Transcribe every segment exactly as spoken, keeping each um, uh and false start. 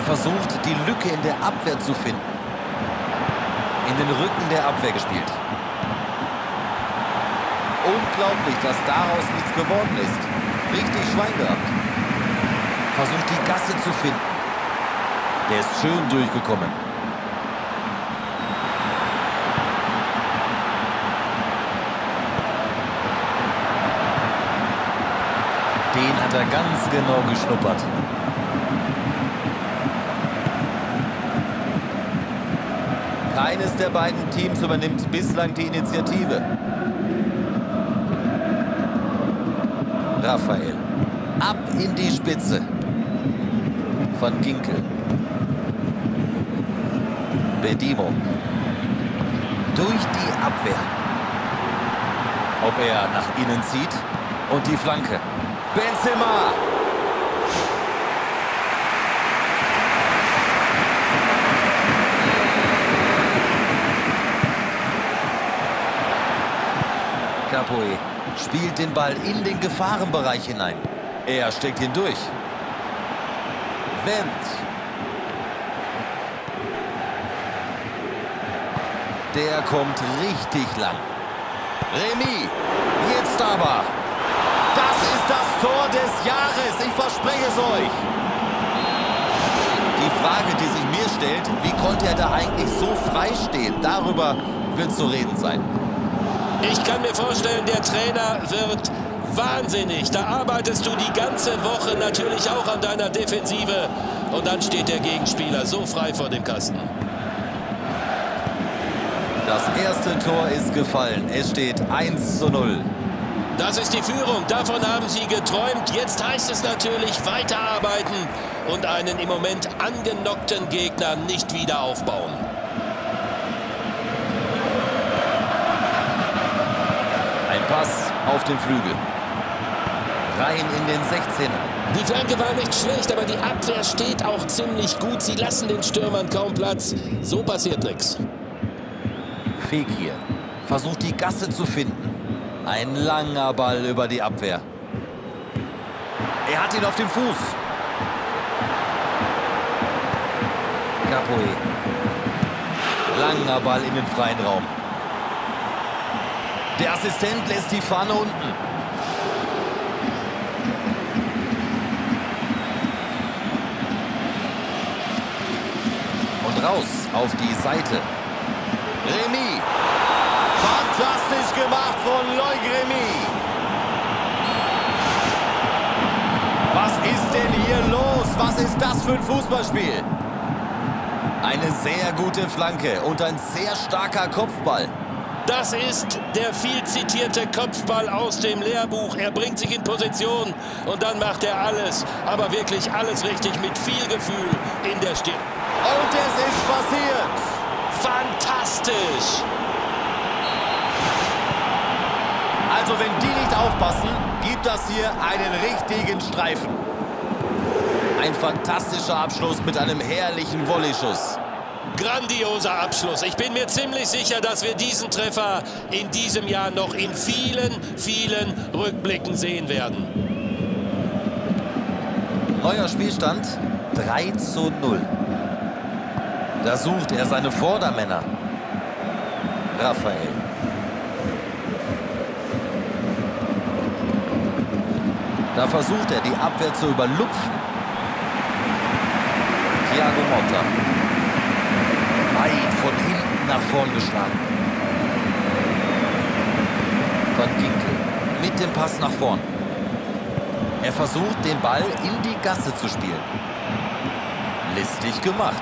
versucht, die Lücke in der Abwehr zu finden. In den Rücken der Abwehr gespielt. Unglaublich, dass daraus nichts geworden ist. Richtig Schwein gehabt. Versucht, die Gasse zu finden. Der ist schön durchgekommen. Den hat er ganz genau geschnuppert. Keines der beiden Teams übernimmt bislang die Initiative. Raphael. Ab in die Spitze. Von Ginkel. Bedimo. Durch die Abwehr. Ob er nach innen zieht. Und die Flanke. Benzema. Capoe spielt den Ball in den Gefahrenbereich hinein. Er steckt ihn durch. Wendt. Der kommt richtig lang. Remy. Jetzt aber. Das ist das Tor des Jahres. Ich verspreche es euch. Die Frage, die sich mir stellt, wie konnte er da eigentlich so frei stehen? Darüber wird zu reden sein. Ich kann mir vorstellen, der Trainer wird wahnsinnig. Da arbeitest du die ganze Woche natürlich auch an deiner Defensive. Und dann steht der Gegenspieler so frei vor dem Kasten. Das erste Tor ist gefallen. Es steht eins zu null. Das ist die Führung. Davon haben sie geträumt. Jetzt heißt es natürlich weiterarbeiten und einen im Moment angenockten Gegner nicht wieder aufbauen. Ein Pass auf den Flügel. Rein in den sechzehner. Die Flanke war nicht schlecht, aber die Abwehr steht auch ziemlich gut. Sie lassen den Stürmern kaum Platz. So passiert nichts. Fekir versucht, die Gasse zu finden. Ein langer Ball über die Abwehr. Er hat ihn auf dem Fuß. Capoe. Langer Ball in den freien Raum. Der Assistent lässt die Fahne unten. Und raus auf die Seite. Remy. Fantastisch gemacht von Loic Remy. Was ist denn hier los? Was ist das für ein Fußballspiel? Eine sehr gute Flanke und ein sehr starker Kopfball. Das ist der viel zitierte Kopfball aus dem Lehrbuch. Er bringt sich in Position und dann macht er alles, aber wirklich alles richtig mit viel Gefühl in der Stirn. Und es ist passiert. Fantastisch. Also wenn die nicht aufpassen, gibt das hier einen richtigen Streifen. Ein fantastischer Abschluss mit einem herrlichen Volleyschuss. Grandioser Abschluss. Ich bin mir ziemlich sicher, dass wir diesen Treffer in diesem Jahr noch in vielen, vielen Rückblicken sehen werden. Neuer Spielstand drei zu null. Da sucht er seine Vordermänner. Raphael. Da versucht er, die Abwehr zu überlupfen. Thiago Motta. Weit von hinten nach vorn geschlagen. Von Ginkel. Mit dem Pass nach vorn. Er versucht, den Ball in die Gasse zu spielen. Listig gemacht.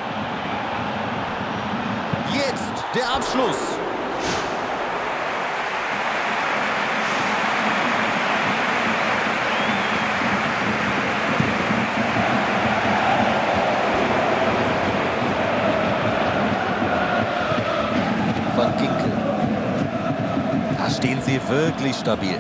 Jetzt der Abschluss. Von Ginkel. Da stehen sie wirklich stabil.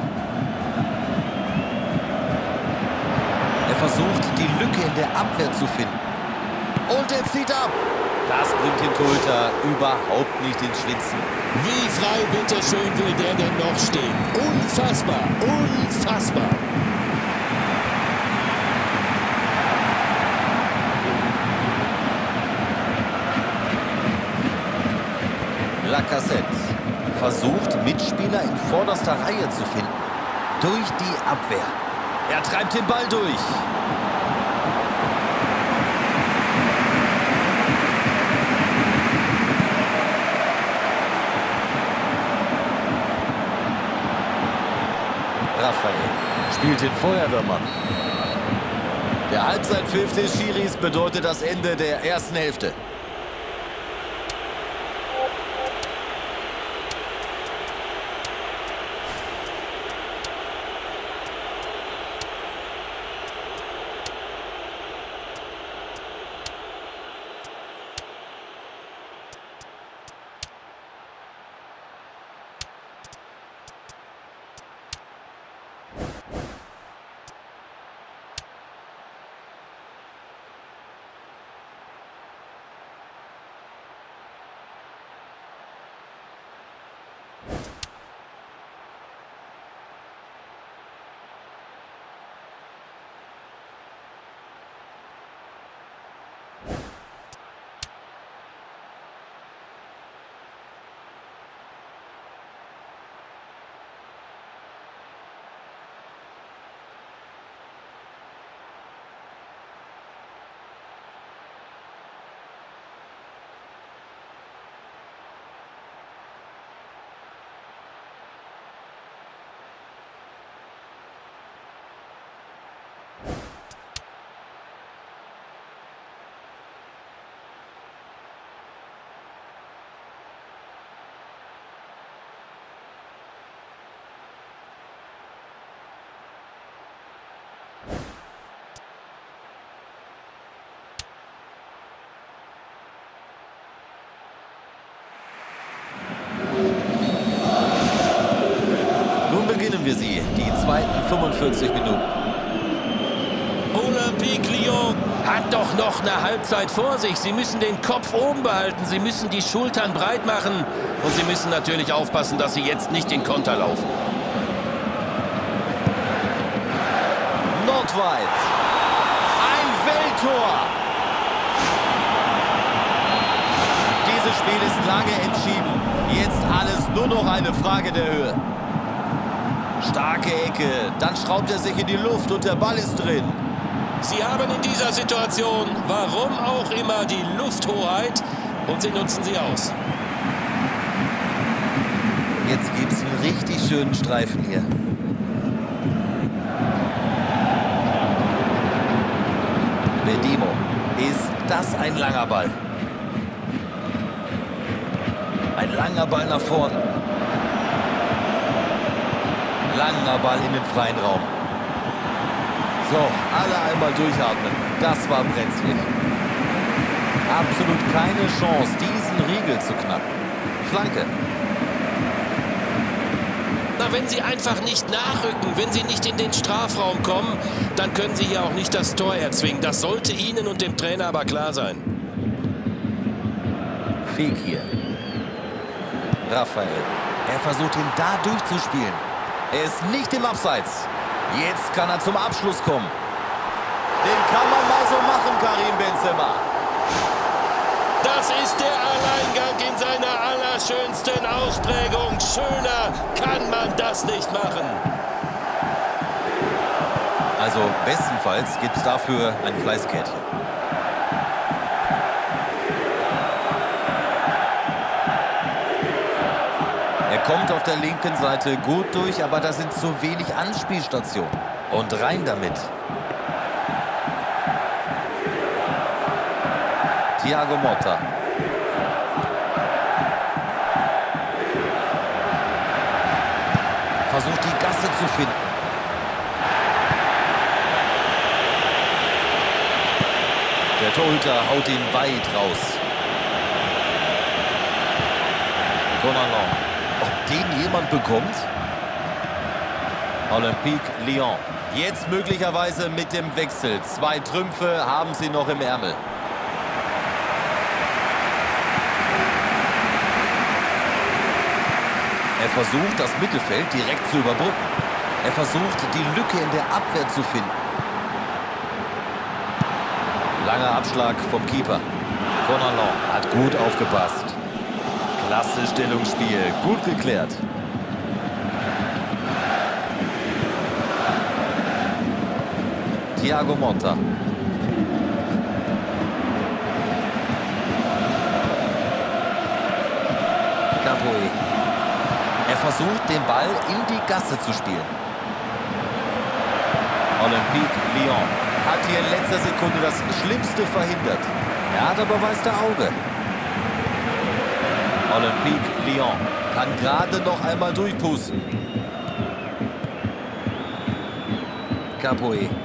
Er versucht, die Lücke in der Abwehr zu finden. Und er zieht ab. Das bringt den Torhüter überhaupt nicht ins Schwitzen. Wie frei, bitteschön, will der denn noch stehen? Unfassbar, unfassbar. Lacazette versucht, Mitspieler in vorderster Reihe zu finden. Durch die Abwehr. Er treibt den Ball durch. Raphael spielt den Feuerwehrmann. Der Halbzeitpfiff des Schiris bedeutet das Ende der ersten Hälfte. Beginnen wir sie, die zweiten fünfundvierzig Minuten. Olympique Lyon hat doch noch eine Halbzeit vor sich. Sie müssen den Kopf oben behalten, sie müssen die Schultern breit machen und sie müssen natürlich aufpassen, dass sie jetzt nicht den Konter laufen. Nordweit. Ein Welttor. Dieses Spiel ist lange entschieden. Jetzt alles nur noch eine Frage der Höhe. Starke Ecke, dann schraubt er sich in die Luft und der Ball ist drin. Sie haben in dieser Situation, warum auch immer, die Lufthoheit und sie nutzen sie aus. Jetzt gibt es einen richtig schönen Streifen hier. Bedimo, ist das ein langer Ball? Ein langer Ball nach vorne. Langer Ball in den freien Raum. So, alle einmal durchatmen. Das war brenzlig. Absolut keine Chance, diesen Riegel zu knacken. Flanke. Na, wenn sie einfach nicht nachrücken, wenn sie nicht in den Strafraum kommen, dann können sie hier auch nicht das Tor erzwingen. Das sollte ihnen und dem Trainer aber klar sein. Fekir. Raphael. Er versucht, ihn da durchzuspielen. Er ist nicht im Abseits. Jetzt kann er zum Abschluss kommen. Den kann man mal so machen, Karim Benzema. Das ist der Alleingang in seiner allerschönsten Ausprägung. Schöner kann man das nicht machen. Also bestenfalls gibt es dafür ein Fleißkärtchen. Kommt auf der linken Seite gut durch, aber da sind zu wenig Anspielstationen. Und rein damit. Thiago Motta. Versucht die Gasse zu finden. Der Torhüter haut ihn weit raus. Gonalon. Ob den jemand bekommt? Olympique Lyon. Jetzt möglicherweise mit dem Wechsel. Zwei Trümpfe haben sie noch im Ärmel. Er versucht, das Mittelfeld direkt zu überbrücken. Er versucht, die Lücke in der Abwehr zu finden. Langer Abschlag vom Keeper. Gonalon hat gut aufgepasst. Klasse Stellungsspiel, gut geklärt. Thiago Motta. Capoue. Er versucht, den Ball in die Gasse zu spielen. Olympique Lyon hat hier in letzter Sekunde das Schlimmste verhindert. Er hat aber weiß der Auge. Olympique Lyon kann gerade noch einmal durchpusten. Capoue.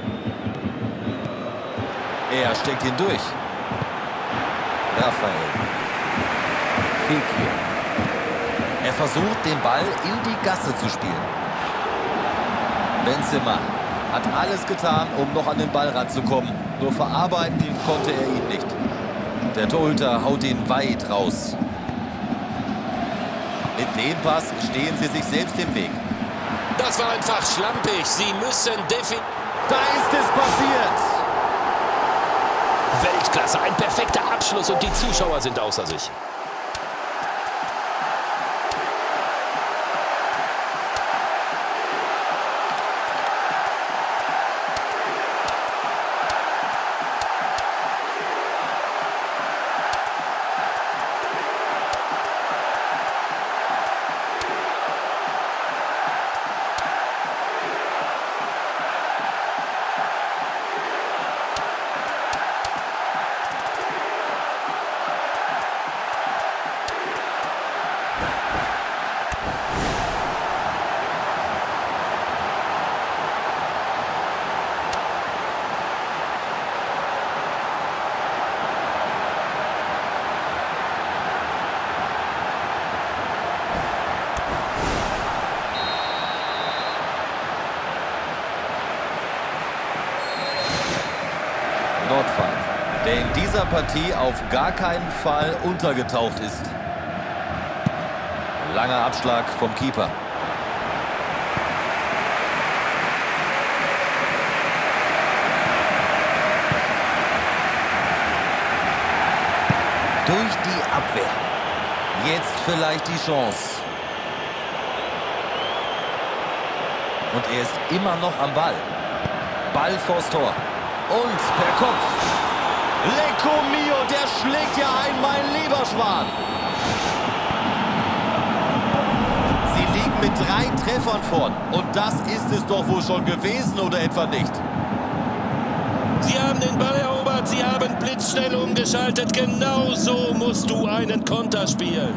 Er steckt ihn durch. Raphael. Fekir. Er versucht, den Ball in die Gasse zu spielen. Benzema hat alles getan, um noch an den Ball ranzukommen. Nur verarbeiten konnte er ihn nicht. Der Torhüter haut ihn weit raus. Mit dem Pass stehen sie sich selbst im Weg. Das war einfach schlampig. Sie müssen definitiv... Da ist es passiert. Weltklasse, ein perfekter Abschluss und die Zuschauer sind außer sich. Nordfall, der in dieser Partie auf gar keinen Fall untergetaucht ist. Langer Abschlag vom Keeper. Durch die Abwehr. Jetzt vielleicht die Chance. Und er ist immer noch am Ball. Ball vors Tor. Und per Kopf. Lecco mio, der schlägt ja ein, mein lieber Schwan. Sie liegen mit drei Treffern vorn. Und das ist es doch wohl schon gewesen, oder etwa nicht? Sie haben den Ball erobert, Sie haben blitzschnell umgeschaltet. Genau so musst du einen Konter spielen.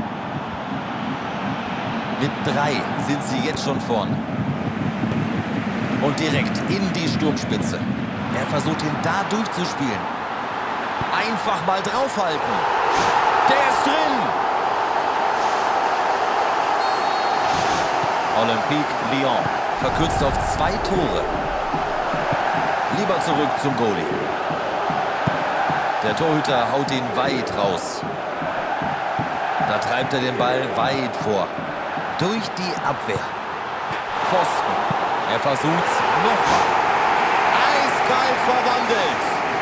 Mit drei sind sie jetzt schon vorn. Und direkt in die Sturmspitze. Er versucht ihn da durchzuspielen. Einfach mal draufhalten. Der ist drin. Olympique Lyon verkürzt auf zwei Tore. Lieber zurück zum Goalie. Der Torhüter haut ihn weit raus. Da treibt er den Ball weit vor. Durch die Abwehr. Pfosten. Er versucht's nochmal. Eiskalt verwandelt.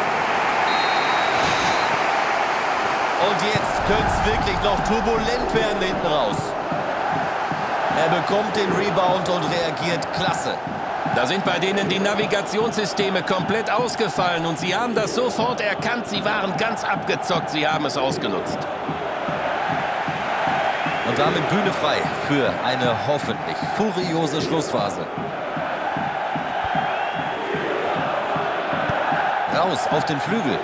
Und jetzt könnte es wirklich noch turbulent werden hinten raus. Er bekommt den Rebound und reagiert klasse. Da sind bei denen die Navigationssysteme komplett ausgefallen und sie haben das sofort erkannt. Sie waren ganz abgezockt, sie haben es ausgenutzt. Und damit Bühne frei für eine hoffentlich furiose Schlussphase. Raus auf den Flügel.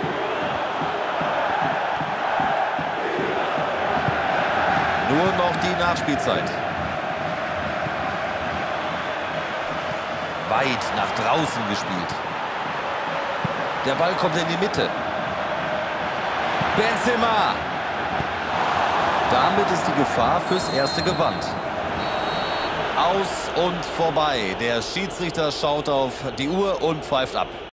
Nur noch die Nachspielzeit. Weit nach draußen gespielt. Der Ball kommt in die Mitte. Benzema. Damit ist die Gefahr fürs Erste gebannt. Aus und vorbei. Der Schiedsrichter schaut auf die Uhr und pfeift ab.